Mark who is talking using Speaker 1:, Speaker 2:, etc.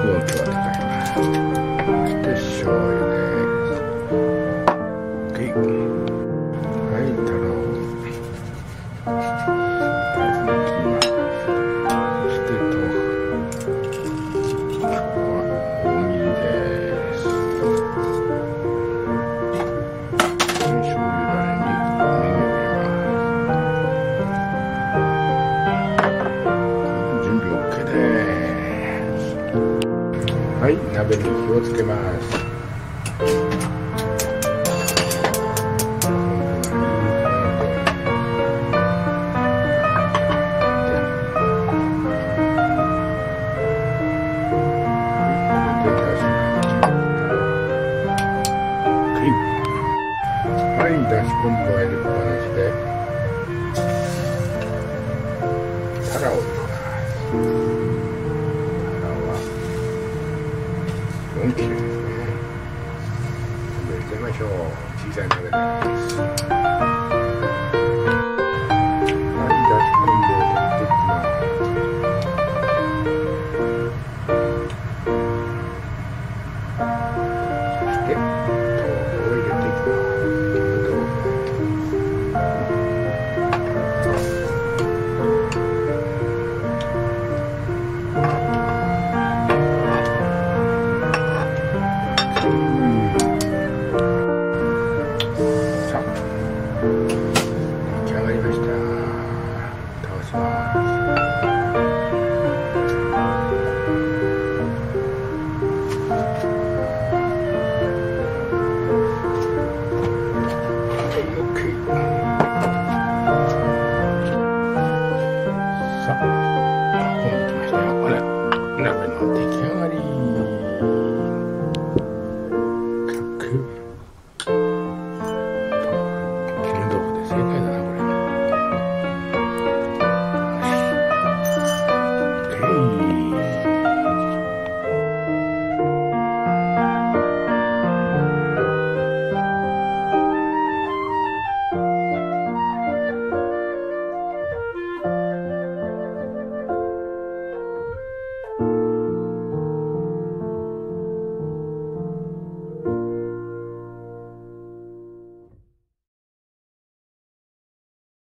Speaker 1: 温度を高います。そして醤油です。はい、タラを抜きます。そして豆腐。今日は大麦です。醤油だれにネギを入れます。準備 OK です。はい、鍋に火をつけます。はい、だし昆布を入れっぱなしでタラを入れます。タラは4切れですね。入れてみましょう。小さい鍋です。